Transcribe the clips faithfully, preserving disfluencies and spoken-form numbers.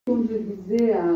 Comme je disais à,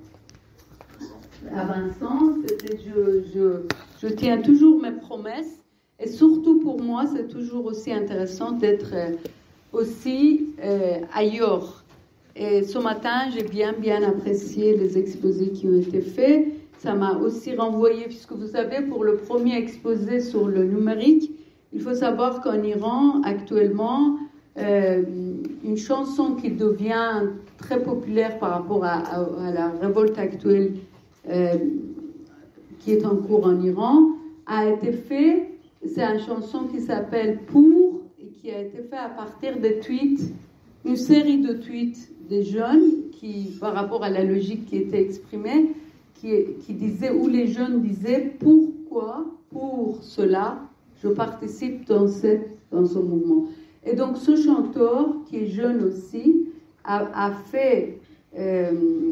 à Vincent, c'était je, je, je tiens toujours mes promesses et surtout pour moi, c'est toujours aussi intéressant d'être aussi euh, ailleurs. Et ce matin, j'ai bien, bien apprécié les exposés qui ont été faits. Ça m'a aussi renvoyé, puisque vous savez, pour le premier exposé sur le numérique, il faut savoir qu'en Iran, actuellement, euh, une chanson qui devient très populaire par rapport à, à, à la révolte actuelle euh, qui est en cours en Iran, a été faite. C'est une chanson qui s'appelle Pour, et qui a été faite à partir des tweets, une série de tweets des jeunes qui, par rapport à la logique qui était exprimée, qui, qui disaient, où les jeunes disaient pourquoi, pour cela, je participe dans, cette, dans ce mouvement. Et donc ce chanteur, qui est jeune aussi, a, a fait, euh,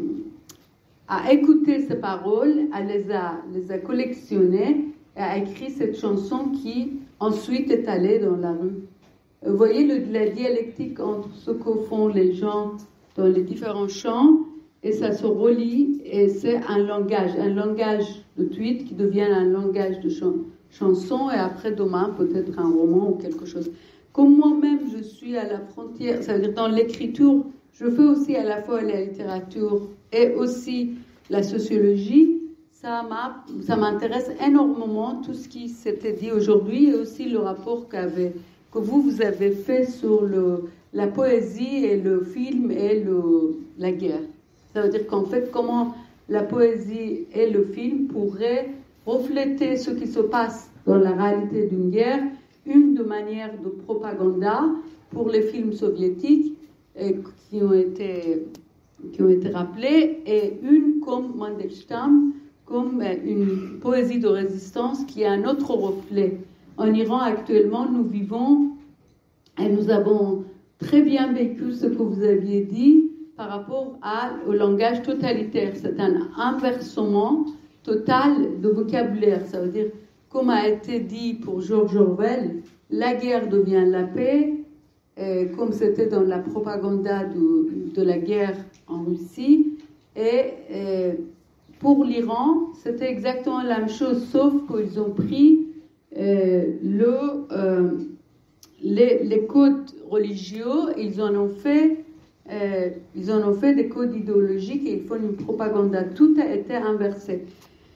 a écouté ces paroles, a les, a les a collectionnées et a écrit cette chanson qui ensuite est allée dans la rue. Vous voyez le, la dialectique entre ce que font les gens dans les différents chants, et ça se relie, et c'est un langage, un langage de tweet qui devient un langage de ch- chanson, et après demain peut-être un roman ou quelque chose. Comme moi-même je suis à la frontière, ça veut dire dans l'écriture, je fais aussi à la fois la littérature et aussi la sociologie, ça, m'a, ça m'intéresse énormément tout ce qui s'était dit aujourd'hui, et aussi le rapport qu'avait, que vous, vous avez fait sur le, la poésie et le film et le, la guerre. Ça veut dire qu'en fait, comment la poésie et le film pourraient refléter ce qui se passe dans la réalité d'une guerre, une de manière de propaganda pour les films soviétiques et qui ont été, qui ont été rappelés, et une comme Mandelstam, comme une poésie de résistance qui est un autre reflet. En Iran, actuellement, nous vivons et nous avons très bien vécu ce que vous aviez dit par rapport à, au langage totalitaire. C'est un inversement total de vocabulaire. Ça veut dire, comme a été dit pour George Orwell, la guerre devient la paix, et comme c'était dans la propagande de, de la guerre en Russie. Et, et pour l'Iran, c'était exactement la même chose, sauf qu'ils ont pris euh, le, euh, les, les codes religieux, ils en ont fait Euh, ils en ont fait des codes idéologiques et ils font une propagande. Tout a été inversé.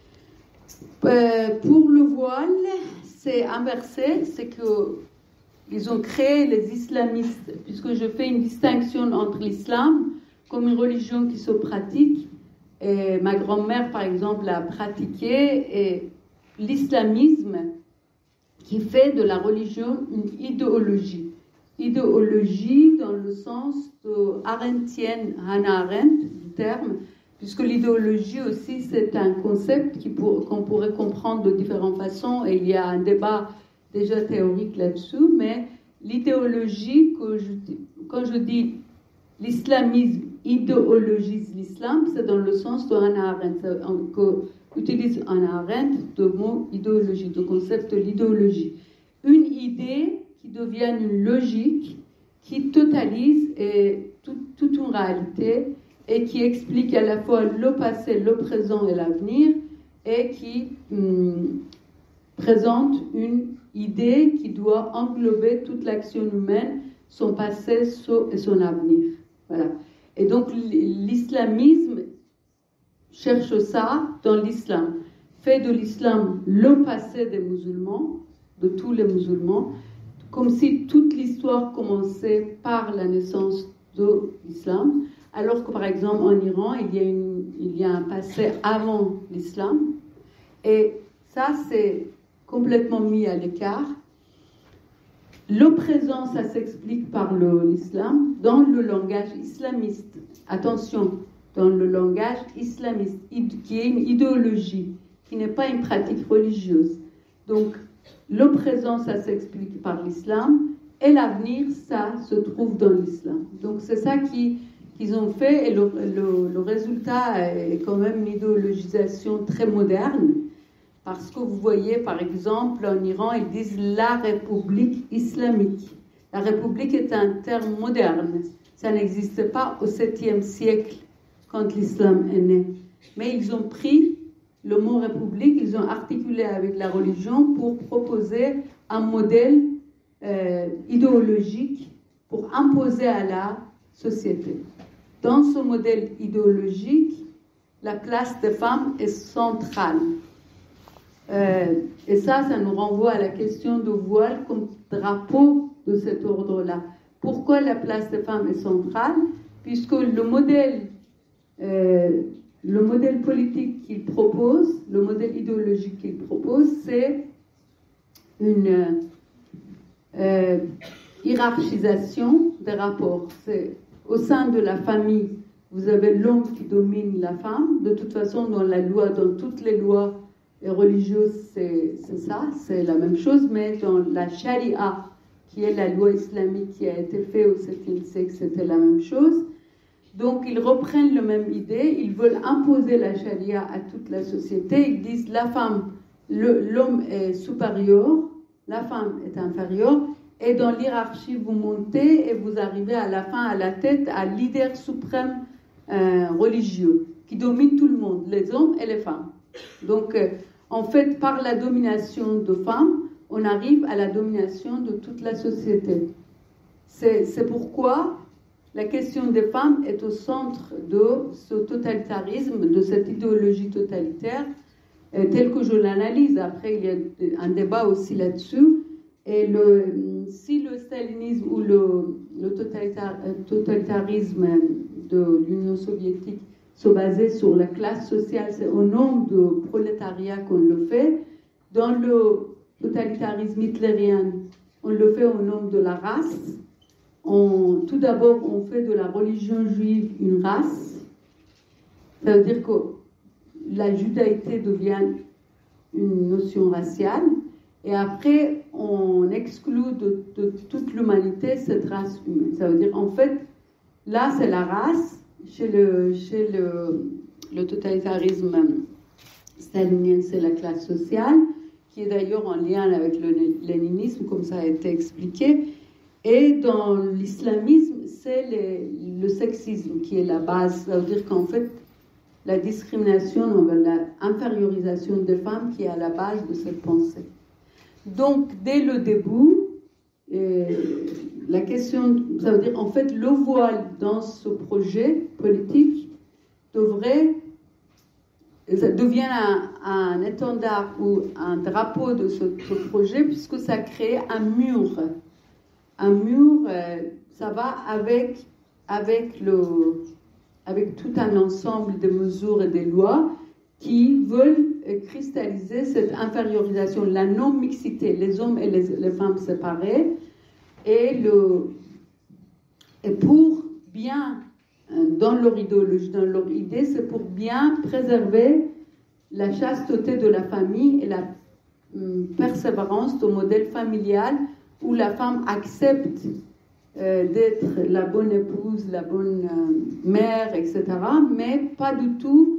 Euh, pour le voile, c'est inversé, c'est qu'ils ont créé les islamistes, puisque je fais une distinction entre l'islam comme une religion qui se pratique, et ma grand-mère par exemple l'a pratiqué, et l'islamisme qui fait de la religion une idéologie. Idéologie dans le sens de arendtienne, Hannah Arendt, du terme, puisque l'idéologie aussi c'est un concept qui pour, qu'on pourrait comprendre de différentes façons, et il y a un débat déjà théorique là-dessus, mais l'idéologie, que je, quand je dis l'islamisme idéologise l'islam, c'est dans le sens de Hannah Arendt, que utilise Hannah Arendt le mot idéologie, le concept de l'idéologie. Une idée qui deviennent une logique qui totalise et tout, toute une réalité et qui explique à la fois le passé, le présent et l'avenir, et qui hum, présente une idée qui doit englober toute l'action humaine, son passé son, et son avenir. Voilà. Et donc l'islamisme cherche ça dans l'islam, fait de l'islam le passé des musulmans, de tous les musulmans, comme si toute l'histoire commençait par la naissance de l'islam, alors que par exemple en Iran, il y a, une, il y a un passé avant l'islam, et ça c'est complètement mis à l'écart. Le présent, ça s'explique par le, l'islam, dans le langage islamiste. Attention, dans le langage islamiste, qui est une idéologie, qui n'est pas une pratique religieuse. Donc, le présent, ça s'explique par l'islam, et l'avenir, ça se trouve dans l'islam. Donc c'est ça qui, qu'ils ont fait, et le, le, le résultat est quand même une idéologisation très moderne, parce que vous voyez, par exemple, en Iran, ils disent la République islamique. La République est un terme moderne. Ça n'existait pas au septième siècle quand l'islam est né. Mais ils ont pris le mot république, ils ont articulé avec la religion pour proposer un modèle euh, idéologique pour imposer à la société. Dans ce modèle idéologique, la place des femmes est centrale. Euh, et ça, ça nous renvoie à la question du voile comme drapeau de cet ordre-là. Pourquoi la place des femmes est centrale? Puisque le modèle, euh, le modèle politique qu'il propose, le modèle idéologique qu'il propose, c'est une euh, hiérarchisation des rapports. C'est, au sein de la famille, vous avez l'homme qui domine la femme. De toute façon, dans la loi, dans toutes les lois religieuses, c'est, c'est ça, c'est la même chose. Mais dans la charia, qui est la loi islamique qui a été faite au septième siècle, c'était la même chose. Donc, ils reprennent la même idée. Ils veulent imposer la charia à toute la société. Ils disent la femme, le, l'homme est supérieur, la femme est inférieure. Et dans l'hierarchie, vous montez et vous arrivez à la fin, à la tête, à leader suprême euh, religieux qui domine tout le monde, les hommes et les femmes. Donc, euh, en fait, par la domination de femmes, on arrive à la domination de toute la société. C'est, c'est pourquoi la question des femmes est au centre de ce totalitarisme, de cette idéologie totalitaire, euh, telle que je l'analyse. Après, il y a un débat aussi là-dessus. Et le, si le stalinisme ou le, le totalitar, totalitarisme de l'Union soviétique se basait sur la classe sociale, c'est au nom du prolétariat qu'on le fait. Dans le totalitarisme hitlérien, on le fait au nom de la race. On, tout d'abord, on fait de la religion juive une race. Ça veut dire que la judaïté devient une notion raciale. Et après, on exclut de, de toute l'humanité cette race humaine. Ça veut dire, en fait, là, c'est la race. Chez le, chez le, le totalitarisme stalinien, c'est la classe sociale, qui est d'ailleurs en lien avec le léninisme, comme ça a été expliqué. Et dans l'islamisme, c'est les, le sexisme qui est la base. Ça veut dire qu'en fait, la discrimination, l'infériorisation des femmes qui est à la base de cette pensée. Donc, dès le début, euh, la question, ça veut dire, en fait, le voile dans ce projet politique devrait, ça devient un, un étendard ou un drapeau de ce, ce projet, puisque ça crée un mur. Un mur, euh, ça va avec, avec, le, avec tout un ensemble de mesures et de lois qui veulent cristalliser cette infériorisation, la non-mixité, les hommes et les, les femmes séparés, et, le, et pour bien, dans leur idéologie, dans leur idée, c'est pour bien préserver la chasteté de la famille et la hum, persévérance du modèle familial où la femme accepte euh, d'être la bonne épouse, la bonne euh, mère, et cetera, mais pas du tout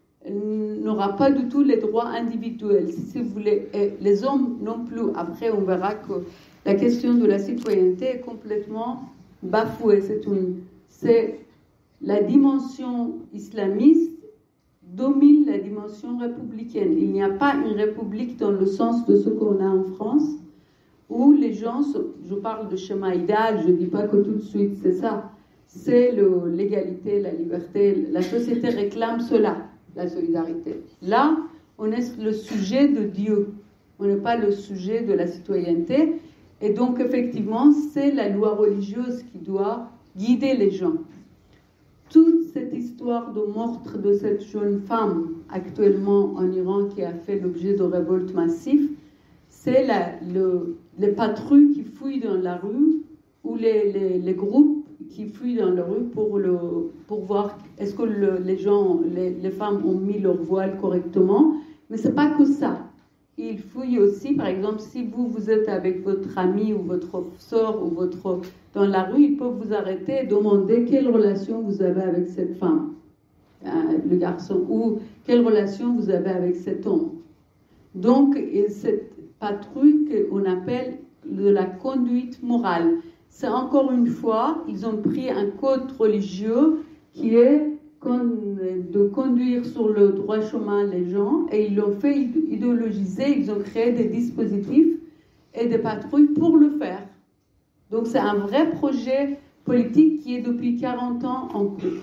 n'aura pas du tout les droits individuels, si vous voulez, et les hommes non plus. Après, on verra que la question de la citoyenneté est complètement bafouée. C'est, une, c'est la dimension islamiste domine la dimension républicaine. Il n'y a pas une république dans le sens de ce qu'on a en France, où les gens, je parle de schéma idéal, je ne dis pas que tout de suite c'est ça, c'est le, l'égalité, la liberté, la société réclame cela. La solidarité. Là, on est le sujet de Dieu. On n'est pas le sujet de la citoyenneté. Et donc, effectivement, c'est la loi religieuse qui doit guider les gens. Toute cette histoire de meurtre de cette jeune femme actuellement en Iran qui a fait l'objet de révoltes massives, c'est la, le, les patrouilles qui fouillent dans la rue ou les, les, les groupes qui fuient dans la rue pour, le, pour voir est-ce que le, les gens, les, les femmes ont mis leur voile correctement. Mais ce n'est pas que ça. Ils fouillent aussi, par exemple, si vous, vous êtes avec votre ami ou votre soeur ou votre, dans la rue, ils peuvent vous arrêter et demander quelle relation vous avez avec cette femme, euh, le garçon, ou quelle relation vous avez avec cet homme. Donc, cette patrouille qu'on appelle de la conduite morale. C'est encore une fois, ils ont pris un code religieux qui est qu'on de conduire sur le droit chemin les gens, et ils l'ont fait idéologiser, ils ont créé des dispositifs et des patrouilles pour le faire. Donc c'est un vrai projet politique qui est depuis quarante ans en cours.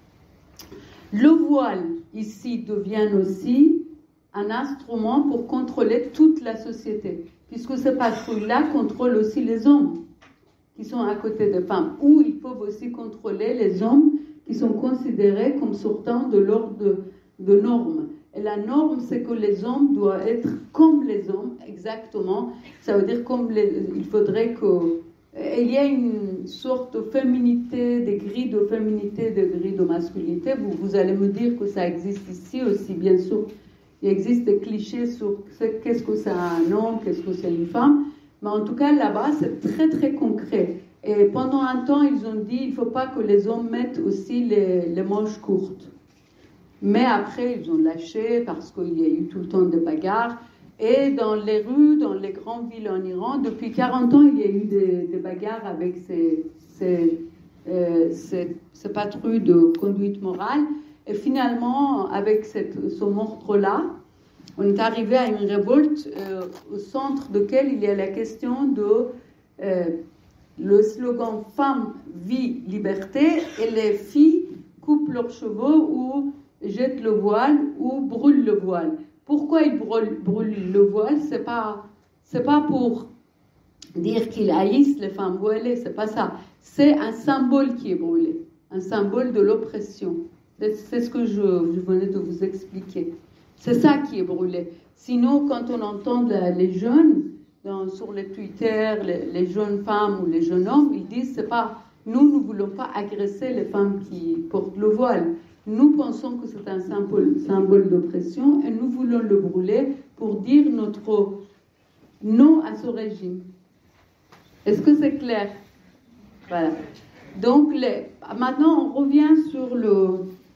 Le voile, ici, devient aussi un instrument pour contrôler toute la société, puisque ces patrouilles-là contrôlent aussi les hommes qui sont à côté des femmes, ou ils peuvent aussi contrôler les hommes qui sont considérés comme sortant de l'ordre de, de normes. Et la norme, c'est que les hommes doivent être comme les hommes, exactement. Ça veut dire comme les, il faudrait que... Il y a une sorte de féminité, des grilles de féminité, des grilles de masculinité. Vous, vous allez me dire que ça existe ici aussi, bien sûr. Il existe des clichés sur qu'est-ce que c'est un homme, qu'est-ce que c'est une femme. Mais en tout cas, là-bas, c'est très, très concret. Et pendant un temps, ils ont dit qu'il ne faut pas que les hommes mettent aussi les, les manches courtes. Mais après, ils ont lâché parce qu'il y a eu tout le temps des bagarres. Et dans les rues, dans les grandes villes en Iran, depuis quarante ans, il y a eu des, des bagarres avec ces, ces, euh, ces, ces patrouilles de conduite morale. Et finalement, avec cette, ce meurtre-là, on est arrivé à une révolte euh, au centre de laquelle il y a la question de euh, le slogan « Femme, vie, liberté » et les filles coupent leurs cheveux ou jettent le voile ou brûlent le voile. Pourquoi ils brûlent, brûlent le voile? C'est pas, c'est pas pour dire qu'ils haïssent les femmes voilées, c'est pas ça. C'est un symbole qui est brûlé, un symbole de l'oppression. C'est, c'est ce que je, je venais de vous expliquer. C'est ça qui est brûlé. Sinon, quand on entend la, les jeunes dans, sur les Twitter, les, les jeunes femmes ou les jeunes hommes, ils disent c'est pas nous, nous voulons pas agresser les femmes qui portent le voile. Nous pensons que c'est un symbole, symbole d'oppression et nous voulons le brûler pour dire notre non à ce régime. Est-ce que c'est clair? Voilà. Donc, les, maintenant, on revient sur le...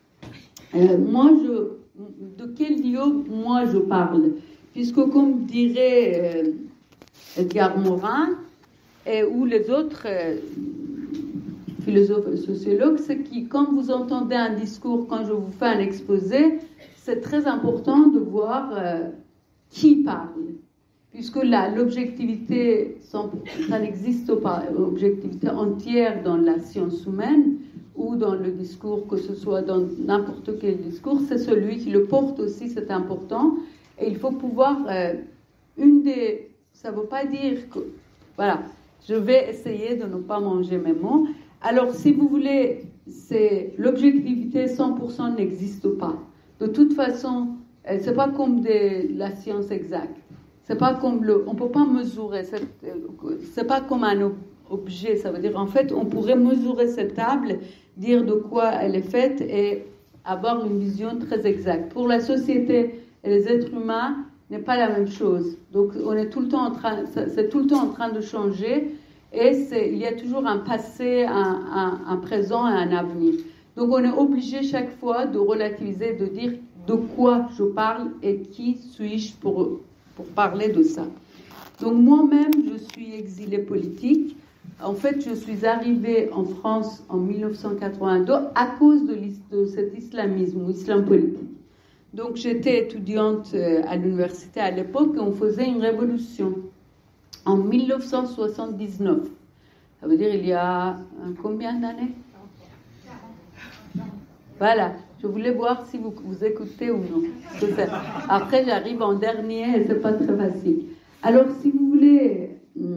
Euh, moi, je, de quel dialogue moi je parle? Puisque, comme dirait euh, Edgar Morin, et, ou les autres... Euh, philosophe et sociologue, c'est que quand vous entendez un discours, quand je vous fais un exposé, c'est très important de voir euh, qui parle. Puisque là, l'objectivité, ça n'existe pas, l'objectivité entière dans la science humaine ou dans le discours, que ce soit dans n'importe quel discours, c'est celui qui le porte aussi, c'est important. Et il faut pouvoir, euh, une des, ça ne veut pas dire que, voilà, je vais essayer de ne pas manger mes mots. Alors, si vous voulez, c'est, l'objectivité cent pour cent n'existe pas. De toute façon, c'est pas comme des, la science exacte. C'est pas comme le, on peut pas mesurer. C'est, c'est pas comme un objet. Ça veut dire, en fait, on pourrait mesurer cette table, dire de quoi elle est faite et avoir une vision très exacte. Pour la société et les êtres humains, n'est pas la même chose. Donc, on est tout le temps en train, c'est tout le temps en train de changer. Et c'est, il y a toujours un passé, un, un, un présent et un avenir. Donc on est obligé chaque fois de relativiser, de dire de quoi je parle et qui suis-je pour, pour parler de ça. Donc moi-même, je suis exilée politique. En fait, je suis arrivée en France en dix-neuf cent quatre-vingt-deux à cause de, de cet islamisme, ou islam politique. Donc j'étais étudiante à l'université à l'époque et on faisait une révolution. En dix-neuf cent soixante-dix-neuf, ça veut dire il y a un, combien d'années? Voilà, je voulais voir si vous, vous écoutez ou non. Après, j'arrive en dernier et c'est pas très facile. Alors, si vous voulez,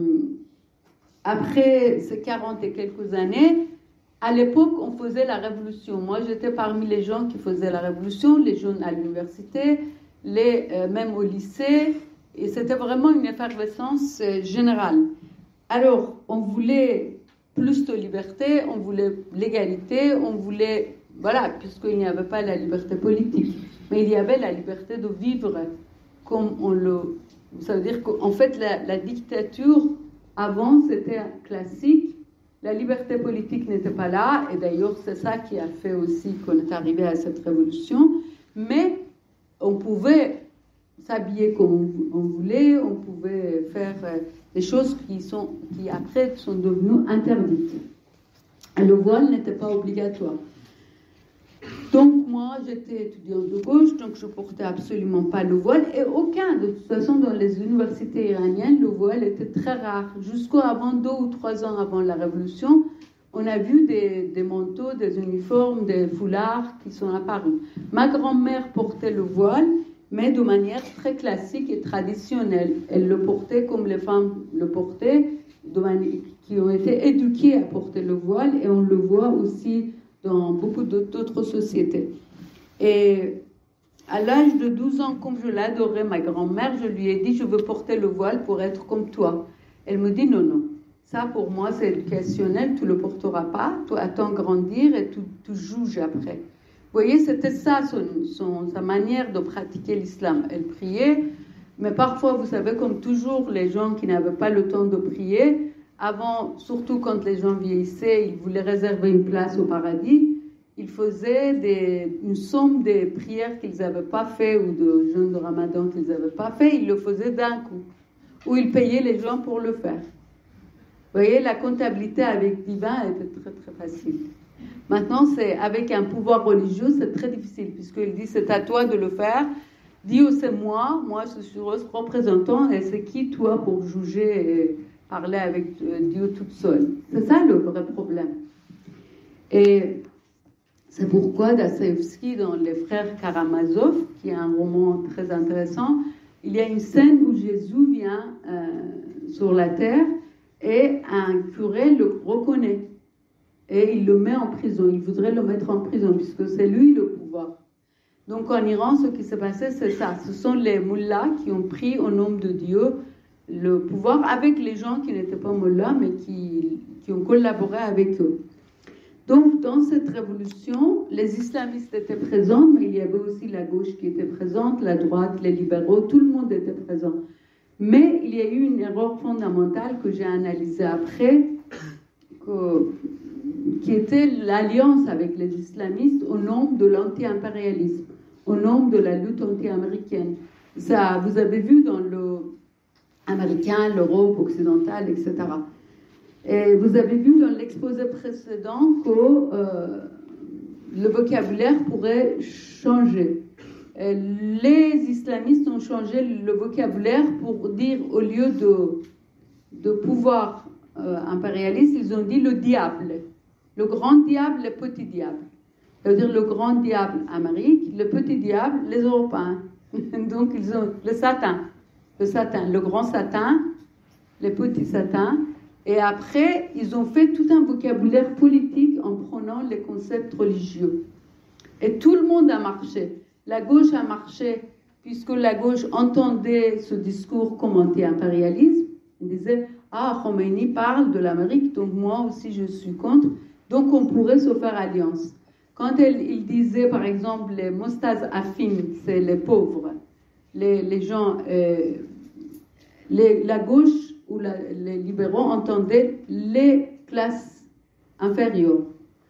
après ces quarante et quelques années, à l'époque, on faisait la révolution. Moi, j'étais parmi les gens qui faisaient la révolution, les jeunes à l'université, les, euh, même au lycée. Et c'était vraiment une effervescence euh, générale. Alors, on voulait plus de liberté, on voulait l'égalité, on voulait, voilà, puisqu'il n'y avait pas la liberté politique, mais il y avait la liberté de vivre comme on le... Ça veut dire qu'en fait, la, la dictature, avant, c'était classique, la liberté politique n'était pas là, et d'ailleurs, c'est ça qui a fait aussi qu'on est arrivé à cette révolution, mais on pouvait s'habiller comme on voulait, on pouvait faire des choses qui, sont, qui après sont devenues interdites. Le voile n'était pas obligatoire. Donc moi, j'étais étudiante de gauche, donc je portais absolument pas le voile, et aucun, de toute façon, dans les universités iraniennes, le voile était très rare. Jusqu'avant deux ou trois ans avant la Révolution, on a vu des, des manteaux, des uniformes, des foulards qui sont apparus. Ma grand-mère portait le voile, mais de manière très classique et traditionnelle. Elle le portait comme les femmes le portaient, de manière, qui ont été éduquées à porter le voile, et on le voit aussi dans beaucoup d'autres sociétés. Et à l'âge de douze ans, comme je l'adorais, ma grand-mère, je lui ai dit, je veux porter le voile pour être comme toi. Elle me dit, non, non. Ça, pour moi, c'est éducationnel, tu ne le porteras pas, tu attends grandir et tu, tu juges après. Vous voyez, c'était ça, son, son, sa manière de pratiquer l'islam. Elle priait, mais parfois, vous savez, comme toujours, les gens qui n'avaient pas le temps de prier, avant, surtout quand les gens vieillissaient, ils voulaient réserver une place au paradis, ils faisaient des, une somme des prières qu'ils n'avaient pas fait ou de jeûnes de Ramadan qu'ils n'avaient pas fait, ils le faisaient d'un coup, ou ils payaient les gens pour le faire. Vous voyez, la comptabilité avec divin était très très facile. Maintenant, c'est avec un pouvoir religieux, c'est très difficile, puisqu'il dit c'est à toi de le faire. Dieu, c'est moi, moi je suis représentant, et c'est qui toi pour juger et parler avec Dieu toute seule. C'est ça le vrai problème. Et c'est pourquoi Dostoïevski, dans Les Frères Karamazov, qui est un roman très intéressant, il y a une scène où Jésus vient euh, sur la terre, et un curé le reconnaît et il le met en prison. Il voudrait le mettre en prison puisque c'est lui le pouvoir. Donc en Iran, ce qui s'est passé, c'est ça. Ce sont les mullahs qui ont pris au nom de Dieu le pouvoir avec les gens qui n'étaient pas mullahs mais qui, qui ont collaboré avec eux. Donc dans cette révolution, les islamistes étaient présents, mais il y avait aussi la gauche qui était présente, la droite, les libéraux, tout le monde était présent. Mais il y a eu une erreur fondamentale que j'ai analysée après, que, qui était l'alliance avec les islamistes au nom de l'anti-impérialisme, au nom de la lutte anti-américaine. Ça, vous avez vu dans l'américain, l'Europe occidentale, et cetera. Et vous avez vu dans l'exposé précédent que euh, le vocabulaire pourrait changer. Les islamistes ont changé le vocabulaire pour dire, au lieu de, de pouvoir euh, impérialiste, ils ont dit le diable. Le grand diable, le petit diable. Ça veut dire le grand diable, Amérique, le petit diable, les Européens. Donc ils ont le Satan, le Satan, le grand Satan, les petits Satans. Et après, ils ont fait tout un vocabulaire politique en prenant les concepts religieux. Et tout le monde a marché. La gauche a marché puisque la gauche entendait ce discours comme anti-impérialisme. Il disait « Ah, Khomeini parle de l'Amérique, donc moi aussi je suis contre, donc on pourrait se faire alliance. » Quand elle, il disait, par exemple, les Mostaz affines, c'est les pauvres, les, les gens, euh, les, la gauche ou la, les libéraux entendaient les classes inférieures.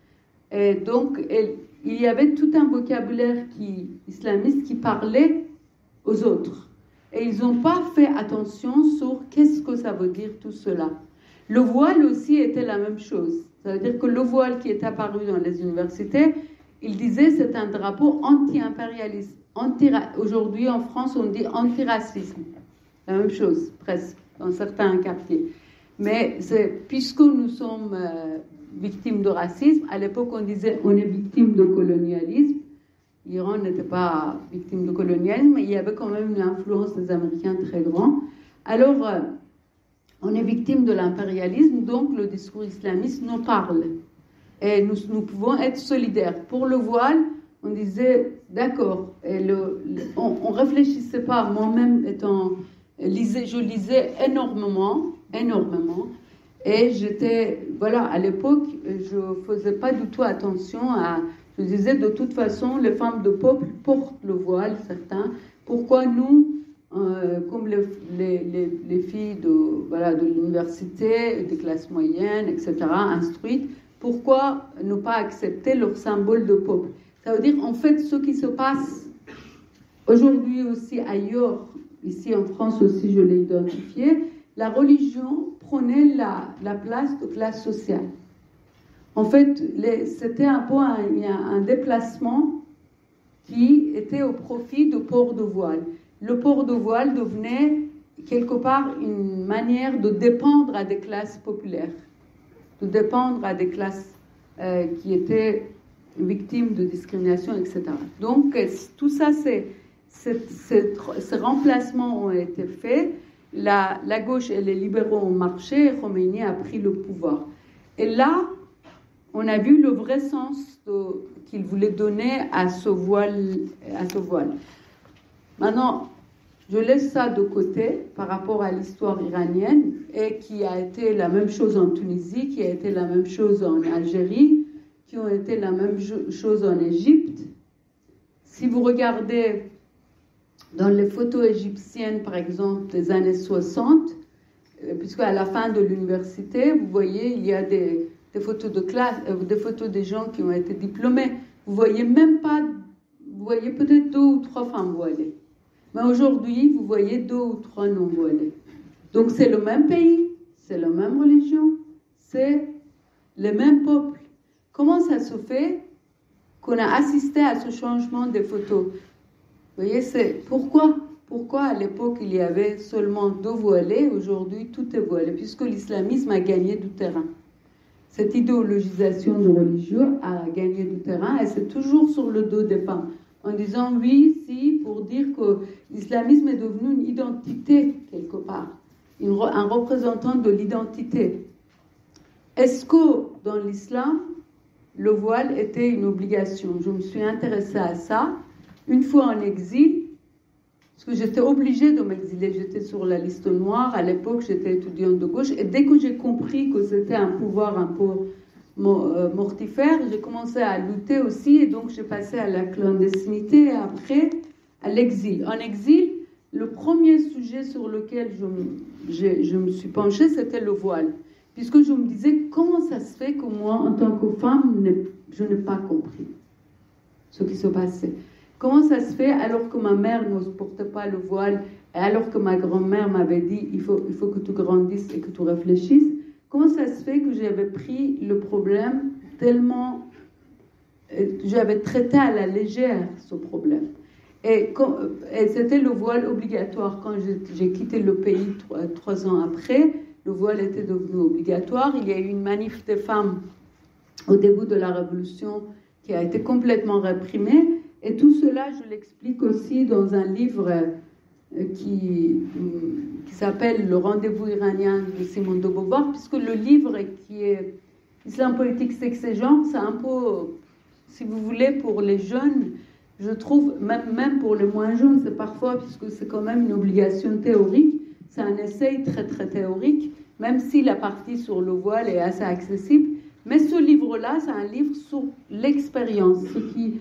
Et donc, elle, il y avait tout un vocabulaire qui, islamiste qui parlait aux autres. Et ils n'ont pas fait attention sur qu'est-ce que ça veut dire tout cela. Le voile aussi était la même chose. Ça veut dire que le voile qui est apparu dans les universités, il disait c'est un drapeau anti-impérialiste. Anti- Aujourd'hui en France on dit antiracisme. La même chose, presque, dans certains quartiers. Mais c'est, puisque nous sommes... Euh, victime de racisme. À l'époque, on disait on est victime de colonialisme. L'Iran n'était pas victime de colonialisme, mais il y avait quand même une influence des Américains très grande. Alors, euh, on est victime de l'impérialisme, donc le discours islamiste nous parle. Et nous, nous pouvons être solidaires. Pour le voile, on disait d'accord. Et le, le, on ne réfléchissait pas. Moi-même, étant, lisais, je lisais énormément, énormément. Et j'étais, voilà, à l'époque, je ne faisais pas du tout attention à... Je disais, de toute façon, les femmes de peuple portent le voile, certains. Pourquoi nous, euh, comme les, les, les, les filles de, voilà, de l'université, des classes moyennes, et cetera, instruites, pourquoi ne pas accepter leur symbole de peuple? Ça veut dire, en fait, ce qui se passe aujourd'hui aussi ailleurs, ici en France aussi, je l'ai identifié, la religion prenait la, la place de classe sociale. En fait, les, c'était un peu un, un déplacement qui était au profit du port de voile. Le port de voile devenait quelque part une manière de dépendre à des classes populaires, de dépendre à des classes euh, qui étaient victimes de discrimination, et cetera. Donc, tout ça, c'est, c'est, c'est, ces remplacements ont été faits. La, la gauche et les libéraux ont marché et Khomeini a pris le pouvoir. Et là, on a vu le vrai sens de, qu'il voulait donner à ce voile. À ce voile. Maintenant, je laisse ça de côté par rapport à l'histoire iranienne et qui a été la même chose en Tunisie, qui a été la même chose en Algérie, qui ont été la même chose en Égypte. Si vous regardez dans les photos égyptiennes, par exemple, des années soixante, puisque à la fin de l'université, vous voyez, il y a des, des photos de classe, des photos des gens qui ont été diplômés. Vous voyez même pas, vous voyez peut-être deux ou trois femmes voilées. Mais aujourd'hui, vous voyez deux ou trois non voilés. Donc c'est le même pays, c'est la même religion, c'est le même peuple. Comment ça se fait qu'on a assisté à ce changement des photos? Vous voyez, c'est pourquoi Pourquoi à l'époque il y avait seulement deux voilés, aujourd'hui tout est voilé, puisque l'islamisme a gagné du terrain. Cette idéologisation de religieux a gagné du terrain et c'est toujours sur le dos des femmes. En disant oui, si, pour dire que l'islamisme est devenu une identité quelque part, une, un représentant de l'identité. Est-ce que dans l'islam, le voile était une obligation? Je me suis intéressée à ça. Une fois en exil, parce que j'étais obligée de m'exiler, j'étais sur la liste noire, à l'époque j'étais étudiante de gauche, et dès que j'ai compris que c'était un pouvoir un peu mortifère, j'ai commencé à lutter aussi, et donc j'ai passé à la clandestinité, et après à l'exil. En exil, le premier sujet sur lequel je me, je, je me suis penchée, c'était le voile, puisque je me disais, comment ça se fait que moi, en tant que femme, je n'ai pas compris ce qui se passait? Comment ça se fait alors que ma mère ne portait pas le voile et alors que ma grand-mère m'avait dit il faut, il faut que tu grandisses et que tu réfléchisses? Comment ça se fait que j'avais pris le problème tellement... J'avais traité à la légère ce problème. Et, quand, et c'était le voile obligatoire. Quand j'ai, j'ai quitté le pays trois, trois ans après, le voile était devenu obligatoire. Il y a eu une manif des femmes au début de la Révolution qui a été complètement réprimée. Et tout cela, je l'explique aussi dans un livre qui, qui s'appelle « Le rendez-vous iranien » de Simone de Beauvoir, puisque le livre qui est « Islam politique, sexe et genre », c'est un peu, si vous voulez, pour les jeunes, je trouve, même, même pour les moins jeunes, c'est parfois, puisque c'est quand même une obligation théorique, c'est un essai très très théorique, même si la partie sur le voile est assez accessible. Mais ce livre-là, c'est un livre sur l'expérience, ce qui,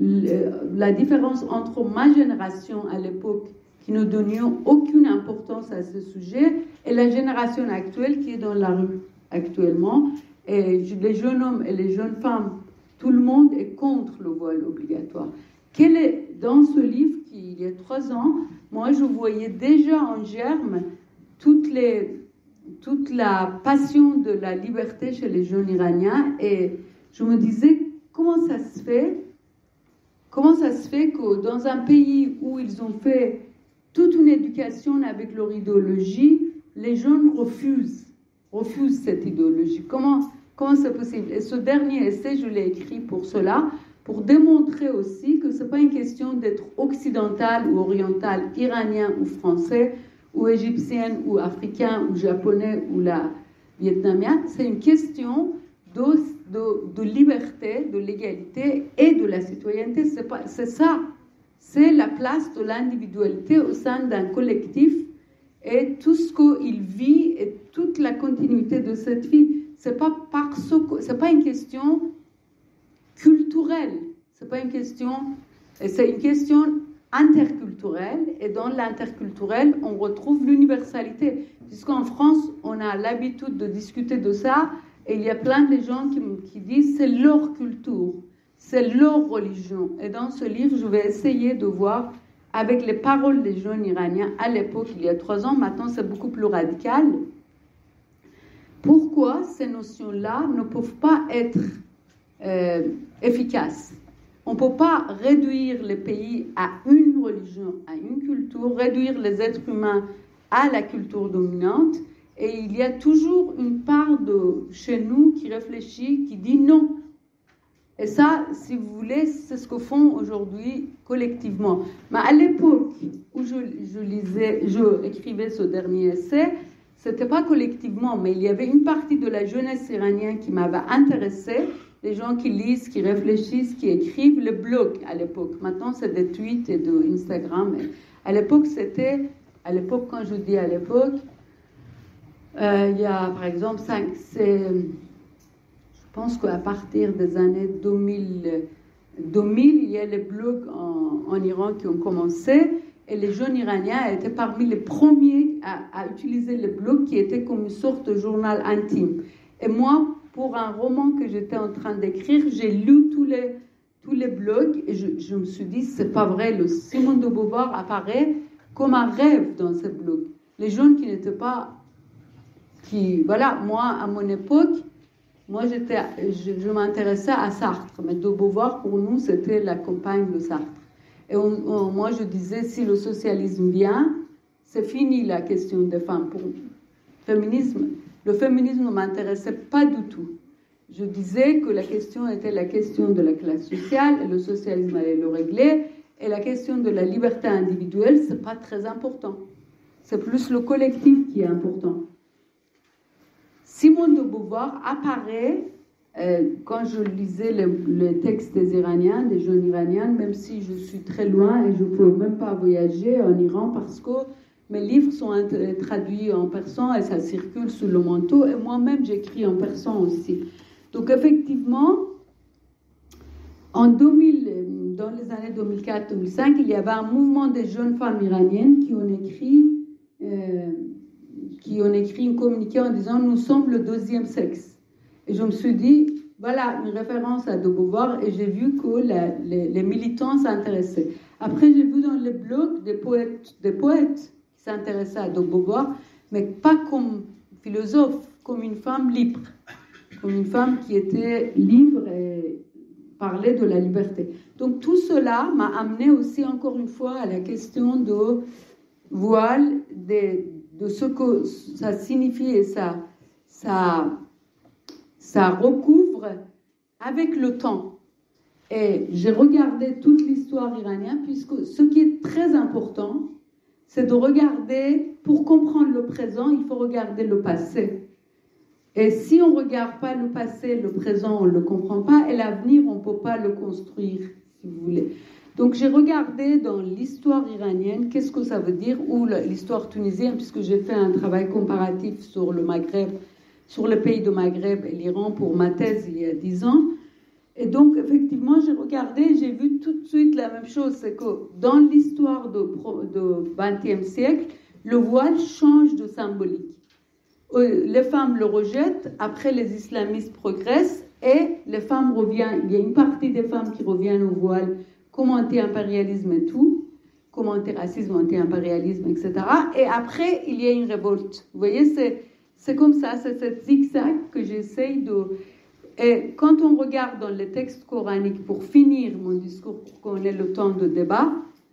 la différence entre ma génération à l'époque, qui ne donnions aucune importance à ce sujet, et la génération actuelle qui est dans la rue actuellement. Et les jeunes hommes et les jeunes femmes, tout le monde est contre le voile obligatoire. Quel est, dans ce livre, qui, il y a trois ans, moi je voyais déjà en germe toutes les... toute la passion de la liberté chez les jeunes iraniens, et je me disais comment ça se fait comment ça se fait que dans un pays où ils ont fait toute une éducation avec leur idéologie, les jeunes refusent refusent cette idéologie. Comment, comment c'est possible? Et ce dernier essai, je l'ai écrit pour cela, pour démontrer aussi que ce n'est pas une question d'être occidental ou oriental, iranien ou français, ou égyptienne, ou africain, ou japonais, ou la vietnamien. C'est une question de, de, de liberté, de l'égalité et de la citoyenneté. C'est, pas, c'est ça. C'est la place de l'individualité au sein d'un collectif et tout ce qu'il vit et toute la continuité de cette vie. C'est pas parce que, c'est pas une question culturelle. C'est pas une question... C'est une question interculturelle, et dans l'interculturel, on retrouve l'universalité. Puisqu'en France, on a l'habitude de discuter de ça, et il y a plein de gens qui, qui disent c'est leur culture, c'est leur religion. Et dans ce livre, je vais essayer de voir, avec les paroles des jeunes iraniens, à l'époque, il y a trois ans, maintenant c'est beaucoup plus radical, pourquoi ces notions-là ne peuvent pas être euh, efficaces. On ne peut pas réduire les pays à une religion, à une culture, réduire les êtres humains à la culture dominante. Et il y a toujours une part de chez nous qui réfléchit, qui dit non. Et ça, si vous voulez, c'est ce que font aujourd'hui collectivement. Mais à l'époque où je, je lisais, je écrivais ce dernier essai, c'était pas collectivement, mais il y avait une partie de la jeunesse iranienne qui m'avait intéressée. Les gens qui lisent, qui réfléchissent, qui écrivent, le blog à l'époque. Maintenant, c'est des tweets et de Instagram. Mais à l'époque, c'était, à l'époque, quand je dis à l'époque, euh, il y a par exemple cinq, c'est, je pense qu'à partir des années deux mille, deux mille, il y a les blogs en, en Iran qui ont commencé et les jeunes Iraniens étaient parmi les premiers à, à utiliser les blogs qui étaient comme une sorte de journal intime. Et moi, pour un roman que j'étais en train d'écrire, j'ai lu tous les, tous les blogs et je, je me suis dit, c'est pas vrai, le Simone de Beauvoir apparaît comme un rêve dans ces blogs. Les jeunes qui n'étaient pas... Qui, voilà, moi, à mon époque, moi, j'étais, je, je m'intéressais à Sartre, mais de Beauvoir, pour nous, c'était la compagne de Sartre. Et on, on, moi, je disais, si le socialisme vient, c'est fini la question des femmes. Pour le féminisme, le féminisme ne m'intéressait pas du tout. Je disais que la question était la question de la classe sociale, et le socialisme allait le régler, et la question de la liberté individuelle, c'est pas très important. C'est plus le collectif qui est important. Simone de Beauvoir apparaît, euh, quand je lisais le, le texte des Iraniens, des jeunes Iraniens, même si je suis très loin et je ne peux même pas voyager en Iran parce que mes livres sont traduits en persan et ça circule sous le manteau, et moi-même j'écris en persan aussi. Donc effectivement, en deux mille, dans les années deux mille quatre deux mille cinq, il y avait un mouvement des jeunes femmes iraniennes qui ont écrit... Euh, qui ont écrit un communiqué en disant « Nous sommes le deuxième sexe ». Et je me suis dit, voilà, une référence à de Beauvoir, et j'ai vu que la, les, les militants s'intéressaient. Après, j'ai vu dans les blogs des poètes, des poètes qui s'intéressaient à de Beauvoir, mais pas comme philosophe, comme une femme libre, comme une femme qui était libre et parlait de la liberté. Donc tout cela m'a amené aussi, encore une fois, à la question de voile, des de ce que ça signifie et ça, ça, ça recouvre avec le temps. Et j'ai regardé toute l'histoire iranienne, puisque ce qui est très important, c'est de regarder, pour comprendre le présent, il faut regarder le passé. Et si on ne regarde pas le passé, le présent, on ne le comprend pas, et l'avenir, on ne peut pas le construire, si vous voulez. Donc j'ai regardé dans l'histoire iranienne, qu'est-ce que ça veut dire, ou l'histoire tunisienne, puisque j'ai fait un travail comparatif sur le Maghreb, sur le pays de Maghreb et l'Iran pour ma thèse il y a dix ans. Et donc effectivement, j'ai regardé, j'ai vu tout de suite la même chose, c'est que dans l'histoire du vingtième siècle, le voile change de symbolique. Les femmes le rejettent, après les islamistes progressent, et les femmes reviennent, il y a une partie des femmes qui reviennent au voile, comme anti-impérialisme et tout, comme anti-racisme, anti-impérialisme, et cetera. Et après, il y a une révolte. Vous voyez, c'est, c'est comme ça, c'est cette zigzag que j'essaye de... Et quand on regarde dans les textes coraniques, pour finir mon discours, pour qu'on ait le temps de débat,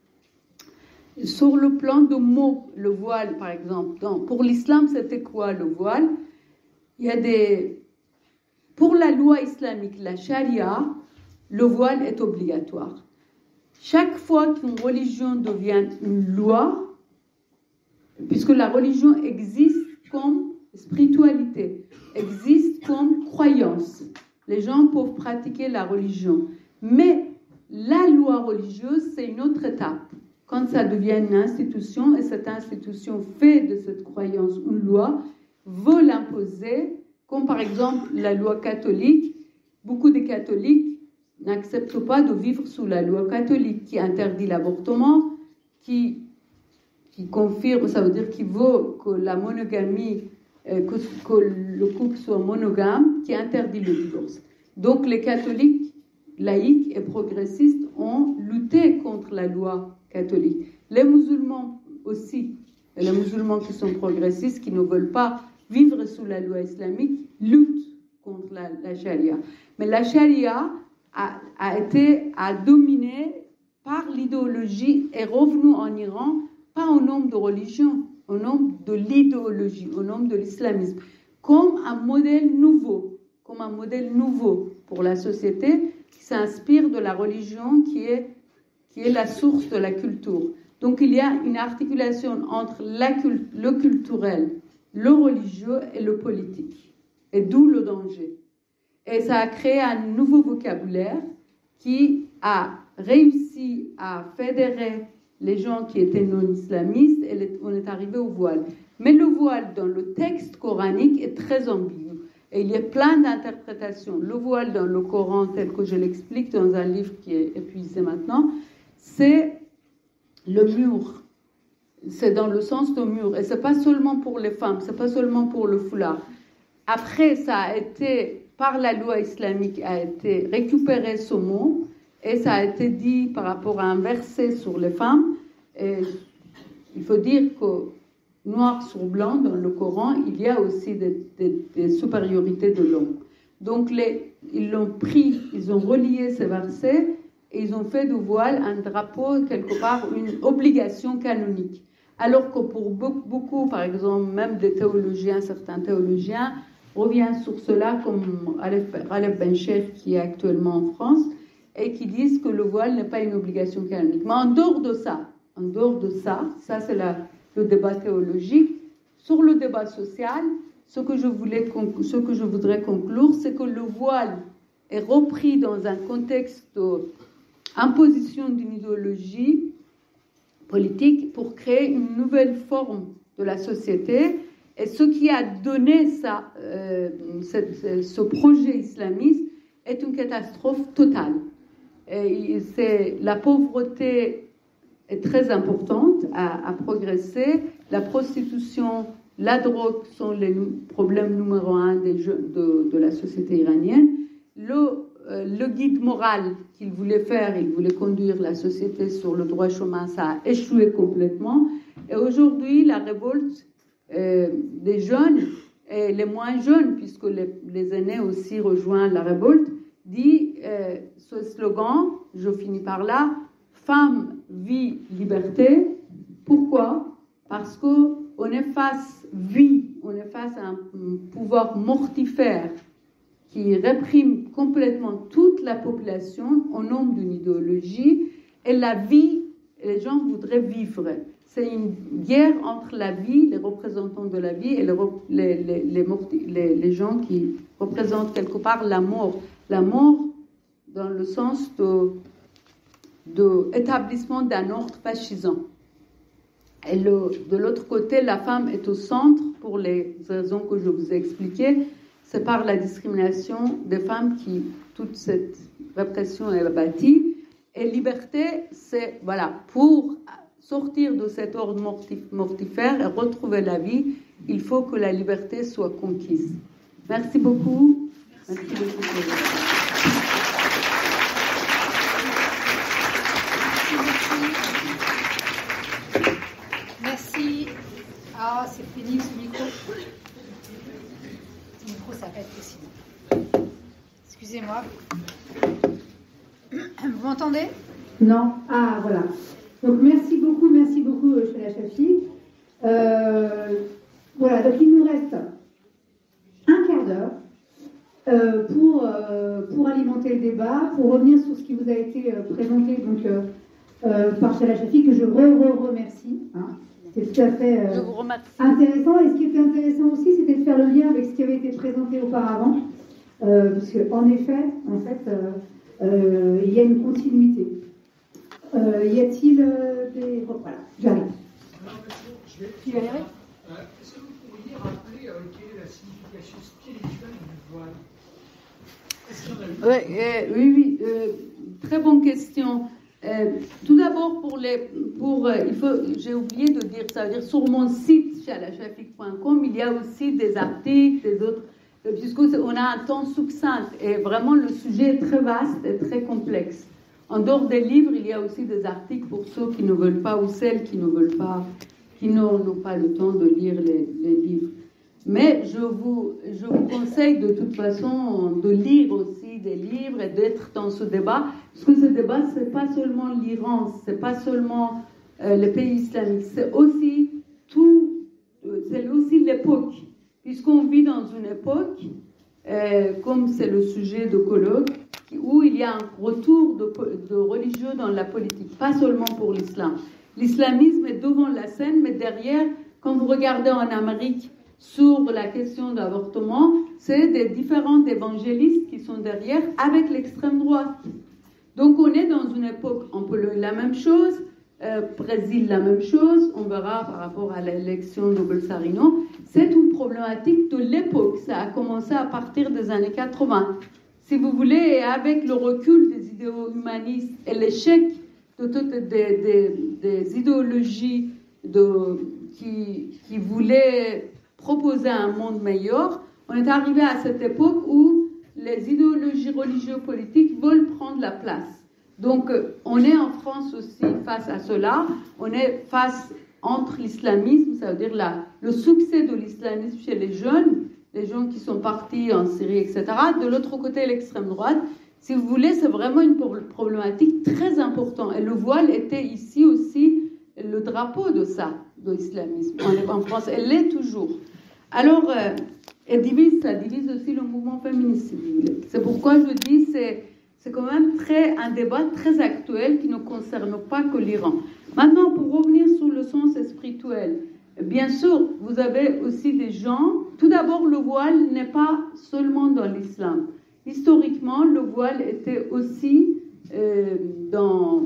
sur le plan de mots, le voile, par exemple, donc, pour l'islam, c'était quoi le voile? Il y a des... Pour la loi islamique, la charia, le voile est obligatoire. Chaque fois qu'une religion devient une loi, puisque la religion existe comme spiritualité, existe comme croyance, les gens peuvent pratiquer la religion. Mais la loi religieuse, c'est une autre étape. Quand ça devient une institution, et cette institution fait de cette croyance une loi, veut l'imposer, comme par exemple la loi catholique, beaucoup de catholiques n'acceptent pas de vivre sous la loi catholique qui interdit l'avortement, qui, qui confirme, ça veut dire qu'il veut que la monogamie, euh, que, que le couple soit monogame, qui interdit le divorce. Donc les catholiques laïcs et progressistes ont lutté contre la loi catholique. Les musulmans aussi, les musulmans qui sont progressistes, qui ne veulent pas vivre sous la loi islamique lutte contre la, la charia. Mais la charia a, a été a dominé par l'idéologie est revenu en Iran, pas au nom de religion, au nom de l'idéologie, au nom de l'islamisme, comme un modèle nouveau, comme un modèle nouveau pour la société qui s'inspire de la religion qui est, qui est la source de la culture. Donc il y a une articulation entre la, le culturel, le religieux et le politique, et d'où le danger. Et ça a créé un nouveau vocabulaire qui a réussi à fédérer les gens qui étaient non-islamistes et on est arrivé au voile. Mais le voile dans le texte coranique est très ambigu et il y a plein d'interprétations. Le voile dans le Coran, tel que je l'explique dans un livre qui est épuisé maintenant, c'est le mur. C'est dans le sens du mur. Et ce n'est pas seulement pour les femmes, ce n'est pas seulement pour le foulard. Après, ça a été, par la loi islamique, a été récupéré ce mot. Et ça a été dit par rapport à un verset sur les femmes. Et il faut dire que noir sur blanc, dans le Coran, il y a aussi des, des, des supériorités de l'homme. Donc, les, ils l'ont pris, ils ont relié ces versets et ils ont fait du voile un drapeau, quelque part, une obligation canonique. Alors que pour beaucoup, par exemple, même des théologiens, certains théologiens, reviennent sur cela, comme Aleph Ben Cheikh, qui est actuellement en France, et qui disent que le voile n'est pas une obligation canonique. Mais en dehors de ça, en dehors de ça, ça c'est la, le débat théologique. Sur le débat social, ce que je, voulais, ce que je voudrais conclure, c'est que le voile est repris dans un contexte d'imposition d'une idéologie politique pour créer une nouvelle forme de la société. Et ce qui a donné ça, euh, ce, ce projet islamiste est une catastrophe totale. Et c'est, la pauvreté est très importante à, à progresser. La prostitution, la drogue sont les problèmes numéro un des jeux, de, de la société iranienne. Le, euh, le guide moral qu'il voulait faire, il voulait conduire la société sur le droit chemin, ça a échoué complètement. Et aujourd'hui, la révolte euh, des jeunes et les moins jeunes, puisque les, les aînés aussi rejoignent la révolte, dit euh, ce slogan, je finis par là, femme, vie, liberté. Pourquoi? Parce qu'on est face vie, on est face à un pouvoir mortifère qui réprime complètement toute la population au nom d'une idéologie, et la vie, les gens voudraient vivre. C'est une guerre entre la vie, les représentants de la vie, et les, les, les, les, les, les gens qui représentent quelque part la mort. La mort dans le sens de, de établissement d'un ordre fascisant. Et le, de l'autre côté, la femme est au centre pour les raisons que je vous ai expliquées. C'est par la discrimination des femmes qui toute cette répression est bâtie. Et liberté, c'est voilà, pour sortir de cet ordre mortif, mortifère et retrouver la vie, il faut que la liberté soit conquise. Merci beaucoup. Merci beaucoup. Merci. Ah, c'est pénible ce micro. Ce micro, ça va être possible. Excusez-moi. Vous m'entendez? Non. Ah, voilà. Donc, merci beaucoup, merci beaucoup, Chela Chafi. Euh, voilà, donc il nous reste un quart d'heure euh, pour, euh, pour alimenter le débat, pour revenir sur ce qui vous a été euh, présenté donc, euh, euh, par Chela Chafi, que je re-re-remercie. Hein. C'est tout à fait euh, intéressant. Et ce qui était intéressant aussi, c'était de faire le lien avec ce qui avait été présenté auparavant. Euh, parce qu'en effet, en fait, euh, euh, il y a une continuité. Euh, y a-t-il euh, des... Oh, voilà, j'arrive. Tu vas y arriver ? Euh, Est-ce que vous pourriez rappeler euh, quelle est la signification spirituelle du voile? Est-ce qu'il y en a eu? Ouais, euh, Oui, oui, euh, très bonne question. Euh, tout d'abord, pour les, pour, euh, il faut, j'ai oublié de dire ça, veut dire sur mon site, chalachafik point com, il y a aussi des articles, des autres, euh, puisqu'on a un temps succinct, et vraiment le sujet est très vaste et très complexe. En dehors des livres, il y a aussi des articles pour ceux qui ne veulent pas, ou celles qui ne veulent pas, qui n'ont pas le temps de lire les, les livres. Mais je vous, je vous conseille de toute façon de lire aussi des livres et d'être dans ce débat, parce que ce débat, ce n'est pas seulement l'Iran, ce n'est pas seulement euh, les pays islamiques, c'est aussi tout, euh, c'est aussi l'époque, puisqu'on vit dans une époque, euh, comme c'est le sujet de colloque, où il y a un retour de, de religieux dans la politique, pas seulement pour l'islam. L'islamisme est devant la scène, mais derrière, quand vous regardez en Amérique, sur la question d'avortement, c'est des différents évangélistes qui sont derrière avec l'extrême droite. Donc on est dans une époque, en Pologne la même chose, euh, Brésil la même chose, on verra par rapport à l'élection de Bolsonaro. C'est une problématique de l'époque, ça a commencé à partir des années quatre-vingts. Si vous voulez, et avec le recul des idéaux humanistes et l'échec de toutes des, des, des idéologies de, qui, qui voulaient proposer un monde meilleur, on est arrivé à cette époque où les idéologies religieuses politiques veulent prendre la place. Donc, on est en France aussi face à cela. On est face entre l'islamisme, ça veut dire la, le succès de l'islamisme chez les jeunes, les gens qui sont partis en Syrie, et cetera. De l'autre côté, l'extrême droite. Si vous voulez, c'est vraiment une problématique très importante. Et le voile était ici aussi le drapeau de ça, de l'islamisme. En France, elle l'est toujours. Alors, euh, elle divise, ça divise aussi le mouvement féministe, si vous voulez. C'est pourquoi je dis que c'est, c'est quand même très, un débat très actuel qui ne concerne pas que l'Iran. Maintenant, pour revenir sur le sens spirituel, bien sûr, vous avez aussi des gens... Tout d'abord, le voile n'est pas seulement dans l'islam. Historiquement, le voile était aussi euh, dans...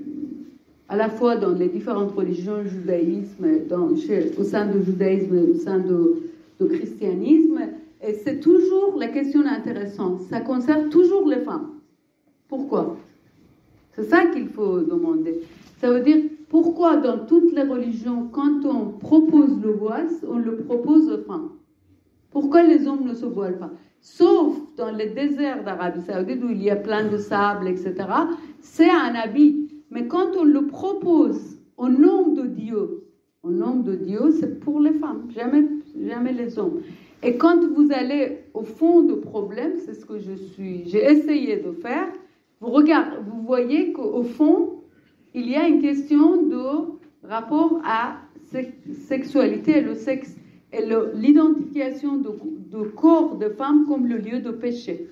à la fois dans les différentes religions, judaïsme, dans, chez, au sein du judaïsme et au sein de, de christianisme. Et c'est toujours la question intéressante. Ça concerne toujours les femmes. Pourquoi? C'est ça qu'il faut demander. Ça veut dire, pourquoi dans toutes les religions, quand on propose le voile, on le propose aux femmes? Pourquoi les hommes ne se voilent pas? Sauf dans les déserts d'Arabie Saoudite où il y a plein de sable, et cetera. C'est un habit. Mais quand on le propose au nom de Dieu, au nom de Dieu, c'est pour les femmes, jamais, jamais les hommes. Et quand vous allez au fond du problème, c'est ce que je suis, j'ai essayé de faire, vous regardez, vous voyez qu'au fond, il y a une question de rapport à sexualité et le sexe et le, l'identification de, de corps de femmes comme le lieu de péché.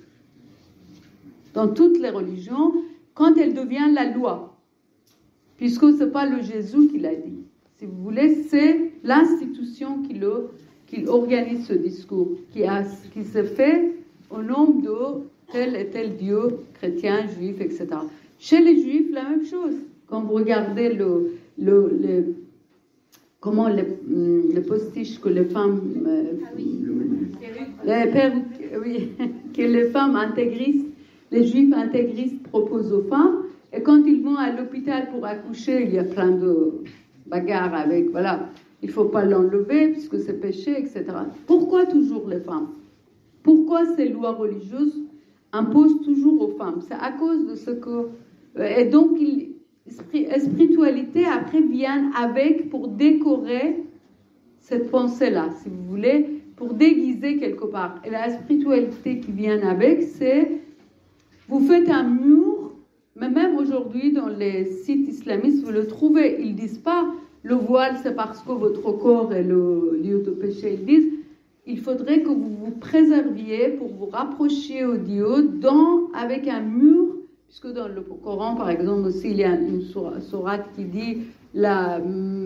Dans toutes les religions, quand elle devient la loi, puisque ce n'est pas le Jésus qui l'a dit. Si vous voulez, c'est l'institution qui, le, qui organise ce discours, qui, a, qui se fait au nom de tel et tel Dieu, chrétien, juif, et cetera. Chez les juifs, la même chose. Quand vous regardez le, le, le, comment les, les postiches que les femmes... Euh, ah oui. les perruques, oui, que les femmes intégristes, les juifs intégristes proposent aux femmes, et quand ils vont à l'hôpital pour accoucher, il y a plein de bagarres avec, voilà, il ne faut pas l'enlever puisque c'est péché, et cetera. Pourquoi toujours les femmes? Pourquoi ces lois religieuses imposent toujours aux femmes? C'est à cause de ce que... Et donc, il, spiritualité, après, vient avec pour décorer cette pensée-là, si vous voulez, pour déguiser quelque part. Et la spiritualité qui vient avec, c'est... Vous faites un mur, mais même aujourd'hui, dans les sites islamistes, vous le trouvez. Ils ne disent pas, le voile, c'est parce que votre corps est le lieu de péché. Ils disent, il faudrait que vous vous préserviez pour vous rapprocher au Dieu dans, avec un mur, puisque dans le Coran, par exemple, aussi, il y a une sourate qui dit, la,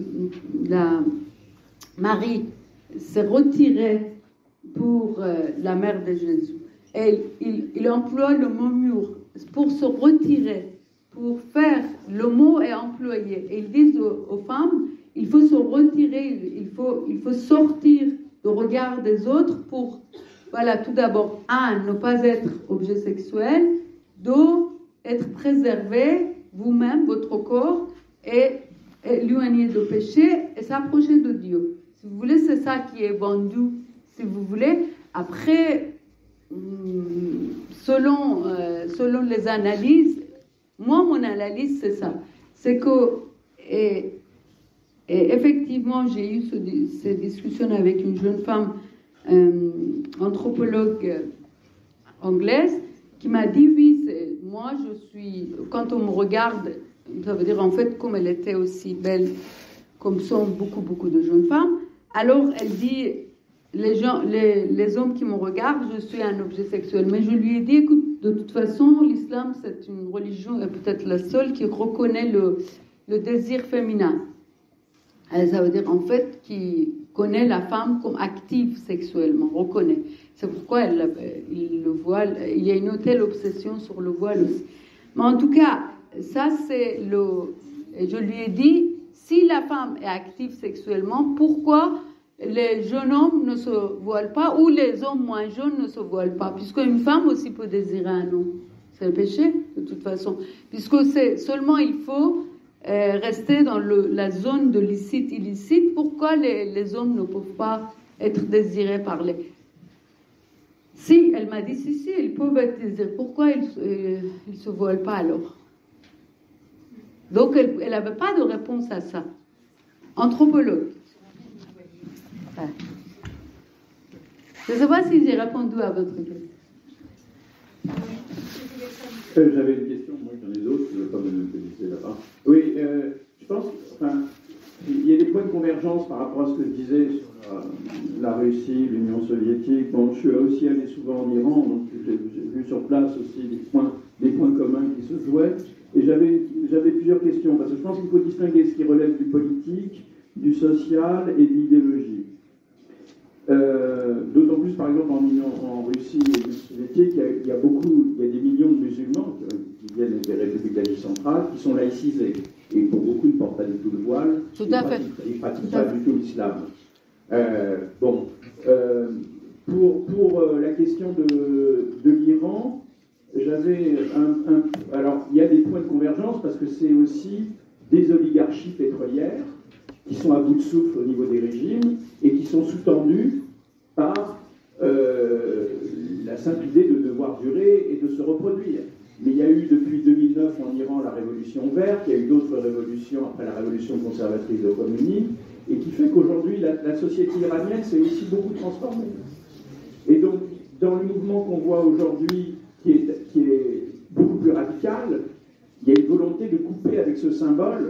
la Marie s'est retirée pour euh, la mère de Jésus. Et il, il emploie le mot mur pour se retirer, pour faire, le mot est employé. Et ils disent aux, aux femmes, il faut se retirer, il faut, il faut sortir du regard des autres pour, voilà, tout d'abord, un, ne pas être objet sexuel, deux, être préservé, vous-même, votre corps, et, et l'éloigner de péché et s'approcher de Dieu. Si vous voulez, c'est ça qui est vendu, si vous voulez. Après, selon, euh, selon les analyses, moi, mon analyse, c'est ça. C'est que, et, et effectivement, j'ai eu ce, ces discussions avec une jeune femme euh, anthropologue anglaise qui m'a dit oui, c'est, moi je suis, quand on me regarde, ça veut dire en fait comme elle était aussi belle comme sont beaucoup beaucoup de jeunes femmes, alors elle dit les, gens, les, les hommes qui me regardent, je suis un objet sexuel. Mais je lui ai dit, écoute, de toute façon, l'islam c'est une religion, et peut-être la seule qui reconnaît le, le désir féminin. Et ça veut dire en fait qui connaît la femme comme active sexuellement, reconnaît. C'est pourquoi elle, il le voile, il y a une telle obsession sur le voile aussi. Mais en tout cas, ça c'est le... Et je lui ai dit, si la femme est active sexuellement, pourquoi les jeunes hommes ne se voilent pas ou les hommes moins jeunes ne se voilent pas? Puisque une femme aussi peut désirer un homme. C'est le péché, de toute façon. Puisque c'est seulement il faut euh, rester dans le, la zone de licite, illicite. Pourquoi les, les hommes ne peuvent pas être désirés par les... Si, elle m'a dit, si, si, ils peuvent être désirés. Pourquoi ils ne euh, se voilent pas alors? Donc, elle n'avait pas de réponse à ça. Anthropologue. Ouais. Je ne sais pas si j'ai répondu à votre question. Euh, j'avais une question, moi j'en ai d'autres, je ne veux pas me féliciter là-bas. Oui, euh, je pense, enfin, il y a des points de convergence par rapport à ce que je disais sur la, la Russie, l'Union soviétique. Bon, je suis aussi allé souvent en Iran, donc j'ai, j'ai vu sur place aussi des points, des points communs qui se jouaient. Et j'avais, j'avais plusieurs questions, parce que je pense qu'il faut distinguer ce qui relève du politique, du social et de l'idéologie. Euh, d'autant plus, par exemple, en, en Russie et l'Union soviétique, il y, a, il y a beaucoup, il y a des millions de musulmans qui, qui viennent des républiques d'Asie centrale, qui sont laïcisés. Et pour beaucoup, ils ne portent pas du tout le voile. Tout à fait. Ils ne pratiquent pas du tout l'islam. Euh, bon. Euh, pour pour euh, la question de, de l'Iran, j'avais un, un... Alors, il y a des points de convergence parce que c'est aussi des oligarchies pétrolières qui sont à bout de souffle au niveau des régimes et qui sont sous-tendues par euh, la simple idée de devoir durer et de se reproduire. Mais il y a eu depuis deux mille neuf en Iran la révolution verte, il y a eu d'autres révolutions après la révolution conservatrice de Khomeini, et qui fait qu'aujourd'hui la, la société iranienne s'est aussi beaucoup transformée. Et donc, dans le mouvement qu'on voit aujourd'hui, qui est, qui est beaucoup plus radical, il y a une volonté de couper avec ce symbole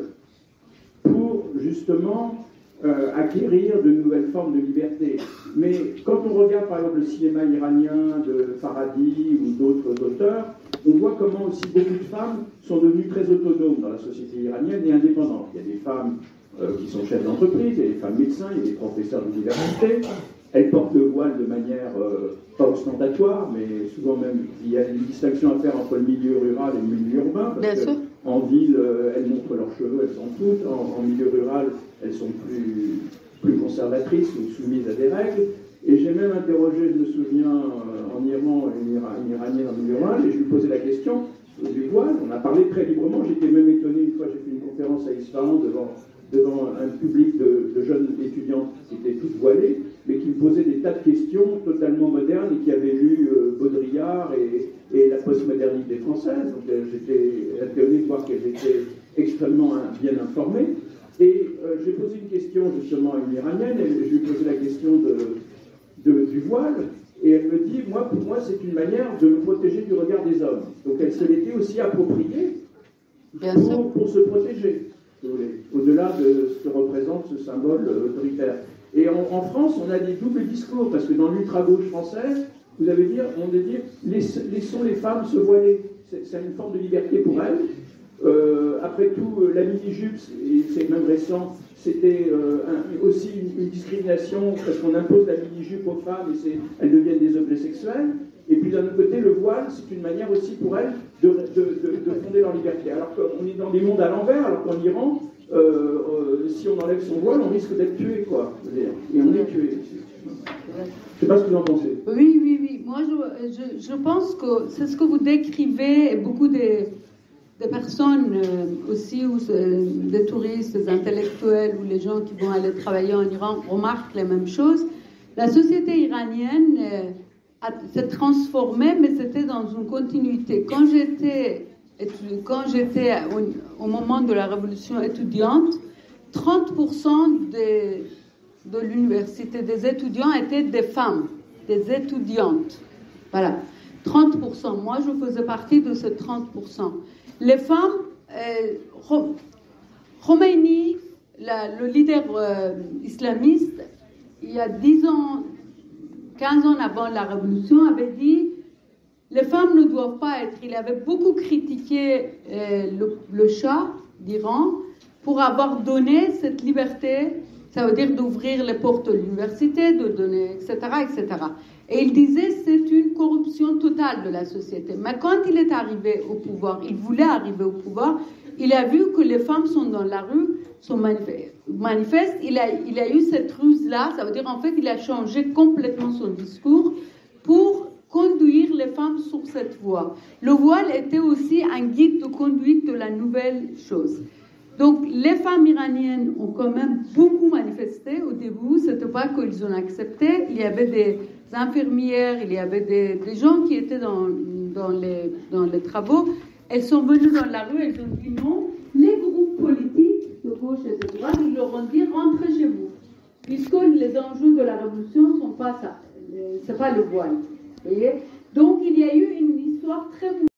pour justement euh, acquérir de nouvelles formes de liberté. Mais quand on regarde par exemple le cinéma iranien de Farhadi ou d'autres auteurs, on voit comment aussi beaucoup de femmes sont devenues très autonomes dans la société iranienne et indépendantes. Il y a des femmes euh, qui sont chefs d'entreprise, il y a des femmes médecins, il y a des professeurs d'université. Elles portent le voile de manière euh, pas ostentatoire, mais souvent même, il y a une distinction à faire entre le milieu rural et le milieu urbain. Parce que en ville, euh, elles montrent leurs cheveux, elles s'en foutent. En, en milieu rural, elles sont plus, plus conservatrices ou soumises à des règles. Et j'ai même interrogé, je me souviens, euh, en Iran, une, Ira, une Iranienne en milieu rural, et je lui posais la question du voile. On a parlé très librement. J'étais même étonné, une fois, j'ai fait une conférence à Isfahan devant, devant un public de, de jeunes étudiantes qui étaient toutes voilées, mais qui me posaient des tas de questions totalement modernes et qui avaient lu euh, Baudrillard et, et la postmodernité française. Donc euh, j'étais étonné de voir qu'elles étaient extrêmement hein, bien informées. Et euh, j'ai posé une question justement à une Iranienne, et je lui ai posé la question de, de, du voile, et elle me dit, moi, pour moi, c'est une manière de me protéger du regard des hommes. Donc elle se l'était aussi appropriée pour, pour se protéger, si vous voulez, au-delà de ce que représente ce symbole autoritaire. Et en, en France, on a des doubles discours, parce que dans l'ultra-gauche française, vous avez dire, on va dire, laissons les femmes se voiler. C'est, c'est une forme de liberté pour elles. Euh, après tout, la mini-jupe, c'est même récent, c'était euh, un, aussi une, une discrimination parce qu'on impose la mini-jupe aux femmes et c'est, elles deviennent des objets sexuels. Et puis d'un autre côté, le voile, c'est une manière aussi pour elles de, de, de, de fonder leur liberté. Alors qu'on est dans des mondes à l'envers, alors qu'en Iran, euh, euh, si on enlève son voile, on risque d'être tué, quoi. Et on est tué. Je ne sais pas ce que vous en pensez. Oui, oui, oui. Moi, je, je, je pense que c'est ce que vous décrivez, et beaucoup des... des personnes euh, aussi, ou euh, des touristes, des intellectuels, ou les gens qui vont aller travailler en Iran remarquent les mêmes choses. La société iranienne euh, a, s'est transformée, mais c'était dans une continuité. Quand j'étais, quand j'étais au, au moment de la révolution étudiante, trente pour cent des, de l'université des étudiants étaient des femmes, des étudiantes. Voilà, trente pour cent. Moi, je faisais partie de ces trente pour cent. Les femmes, euh, Khomeini, la, le leader euh, islamiste, il y a dix ans, quinze ans avant la révolution, avait dit les femmes ne doivent pas être. Il avait beaucoup critiqué euh, le, le Shah d'Iran pour avoir donné cette liberté, ça veut dire d'ouvrir les portes de l'université, de donner, et cetera, et cetera. Et il disait c'est une corruption totale de la société. Mais quand il est arrivé au pouvoir, il voulait arriver au pouvoir, il a vu que les femmes sont dans la rue, sont manifestes, il a, il a eu cette ruse-là, ça veut dire en fait il a changé complètement son discours pour conduire les femmes sur cette voie. Le voile était aussi un guide de conduite de la nouvelle chose. Donc les femmes iraniennes ont quand même beaucoup manifesté au début, c'était pas qu'ils ont accepté, il y avait des infirmières, il y avait des, des gens qui étaient dans, dans, les, dans les travaux, elles sont venues dans la rue, elles ont dit non, les groupes politiques de gauche et de droite, ils leur ont dit rentrez chez vous, puisque les enjeux de la révolution ne sont pas ça, c'est pas le voile. Vous voyez? Donc il y a eu une histoire très